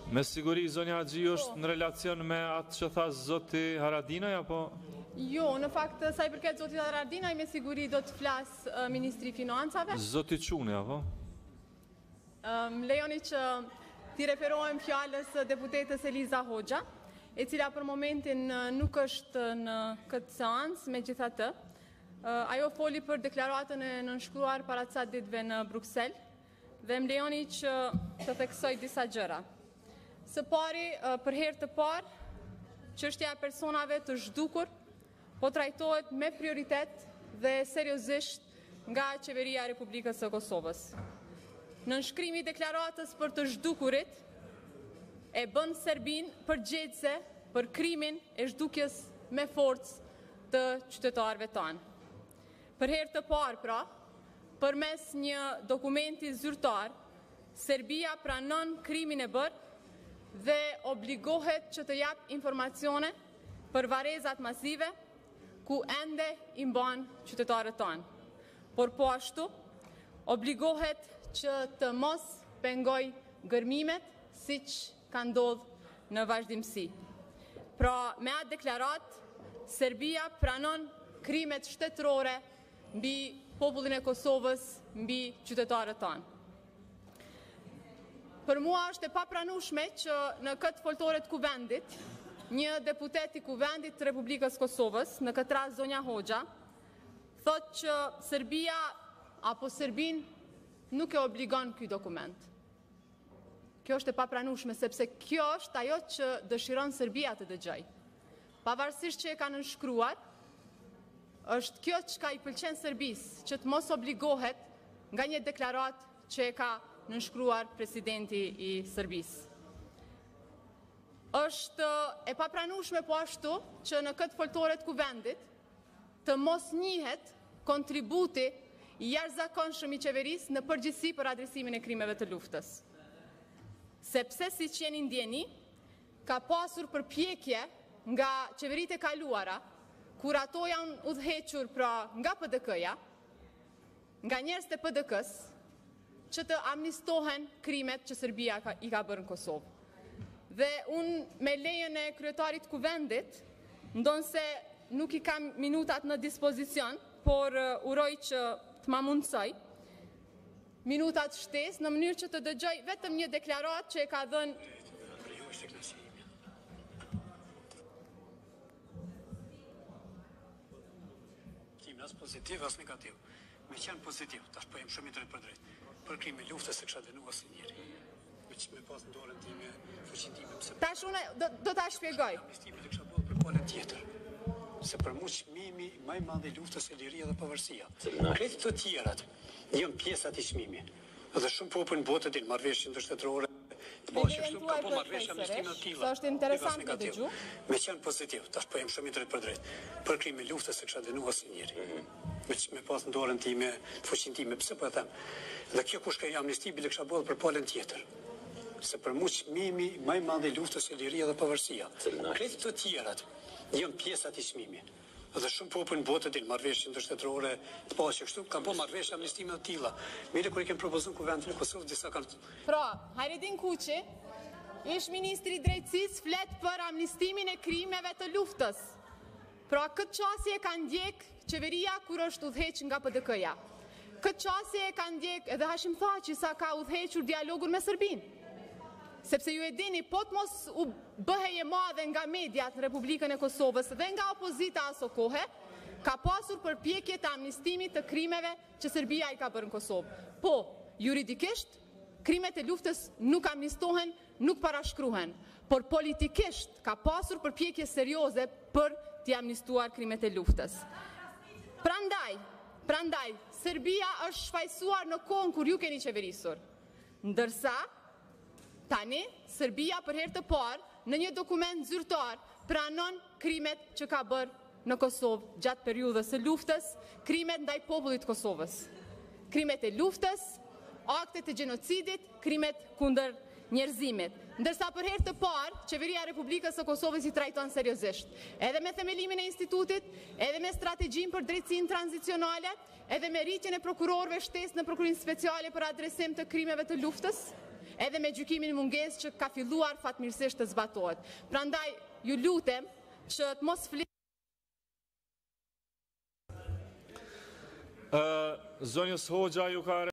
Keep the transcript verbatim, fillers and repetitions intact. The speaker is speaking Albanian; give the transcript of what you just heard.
Me siguri zonja Axhi është në relacion me atë që tha zoti Haradinaj apo? Jo, në fakt sa i përket zotit Haradinaj me siguri do të flas uh, Ministri i Financave. Zoti Çuni apo? Um, lejoni që ti referohem fjalës deputetës Eliza Hoxha, e cila për momentin uh, nuk është në këtë seancë, megjithatë, uh, ajo foli për deklaratën e nënshkruar para ca ditëve në Bruksel, dhe më lejoni që të theksoj disa gjëra. Së pari, për herë të parë, çështja e personave të zhdukur po trajtohet me prioritet dhe seriozisht nga Qeveria e Republikës së Kosovës. Nënshkrimi i deklaratës për të zhdukurit e bën Serbinë përgjegjëse për krimin e zhdukjes me forcë të qytetarëve tanë. Për herë të parë, pra, përmes një dokumenti zyrtar, Serbia pranon krimin e bërë dhe obligohet që të jap informacione për varrezat masive ku ende i mban qytetarët tanë. Por po ashtu, obligohet që të mos pengoj gërmimet siç ka ndodhur në vazhdimsi. Pra, me atë deklarat, Serbia pranon krimet shtetërore mbi popullin e Kosovës, mbi qytetarët tanë. Për mua është e papranueshme që në këtë foltore të kuvendit, një deputet i kuvendit të Republikës Kosovës, në këtë rast zonja Hoxha, thotë që Serbia apo Serbin nuk e obligon ky dokument. Kjo është e papranueshme sepse kjo është ajo që dëshiron Serbia të dëgjojë. Pavarësisht që e ka nënshkruar, është kjo çka i pëlqen Serbisë, që të mos obligohet nga një deklaratë që e ka nënshkruar presidenti i Serbisë. Është e papranueshme po ashtu që në këtë foltore të kuvendit të mos njihet kontributi i jashtëzakonshëm i qeverisë në përgjithësi për adresimin e krimeve të luftës. Sepse siç jeni ndjeni, ka pasur përpjekje nga qeveritë e kaluara, kur ato janë udhëhequr pra nga P D K-ja, nga njerëzit e P D K-s, që të amnistohen krimet që Serbia ka, i ka bërë në Kosovë. Dhe unë me lejen e kryetarit kuvendit, ndonse nuk i kam minutat në dispozicion, por uh, uroj që të ma mundsoj minutat shtesë në mënyrë që të dëgjoj vetëm një deklarat që e ka dhënë. Kim as pozitiv as negativ. Me qenë pozitiv, tash po jem shumë i drejtë për drejtë. Për krimin e luftës se kisha dënuar asnjë njeri. Me që me pas në dorën time, fuqinë time pse. Tash unë do, do ta shpjegoj. Amnistimi të kisha bërë për palën tjetër. Se për mua çmimi më i madh i luftës e liria dhe pavarësia. Kretë të tjerat janë pjesa e çmimit. Dhe shumë popull në botë din marrëveshjen ndërshtetërore. Po që kështu ka po marrëveshja amnistime të tilla. Sa është interesant të dëgjoj. Me qenë pozitiv, tash po jem shumë i drejtë për drejtë. Për krimin e luftës se kisha dënuar asnjë njeri. Me që me pas në dorën time, fuqinë time, pse po e them. Dhe kjo kush ka amnisti bile kisha bërë për palën tjetër. Se për mua çmimi më i madh i luftës e liria dhe pavarësia. Kretë të tjerat janë pjesa e çmimit. Dhe shumë popull në botë din marrëveshje ndërshtetërore, të pa që kështu kanë bërë marrëveshje amnistime të tilla. Mirë kur i kanë propozuar kuvendin e Kosovës disa kanë. Pra, Hajredin Kuçi, ish ministri i drejtësisë, flet për amnistimin e krimeve të luftës. Pra, këtë qasje e ka ndjek qeveria kur është udhëheq nga P D K-ja. Këtë qasje e ka ndjek edhe Hashim Thaçi sa ka udhëhequr dialogun me Serbinë. Sepse ju e dini, po të mos u bëhej e madhe nga mediat në Republikën e Kosovës dhe nga opozita aso kohe, ka pasur përpjekje të amnistimit të krimeve që Serbia i ka bërë në Kosovë. Po, juridikisht, krimet e luftës nuk amnistohen, nuk parashkruhen, por politikisht ka pasur përpjekje serioze për t'i amnistuar krimet e luftës. Prandaj, prandaj, Serbia është shfaqsuar në kohën kur ju keni qeverisur. Ndërsa, tani, Serbia për herë të parë në një dokument zyrtar pranon krimet që ka bërë në Kosovë gjatë periudhës së luftës, krimet ndaj popullit të Kosovës. Krimet e luftës, aktet e gjenocidit, krimet kundër njerëzimit. Ndërsa për herë të parë, qeveria e Republikës së Kosovës i trajton seriozisht. Edhe me themelimin e institutit, edhe me strategjinë për drejtësinë tranzicionale, edhe me rritjen e prokurorëve shtesë në Prokurorinë Speciale për adresim të krimeve të luftës, edhe me gjykimin mungesë që ka filluar fatmirësisht të zbatohet. Prandaj ju lutem që të mos flisni. Zonjës Hoxha ju ka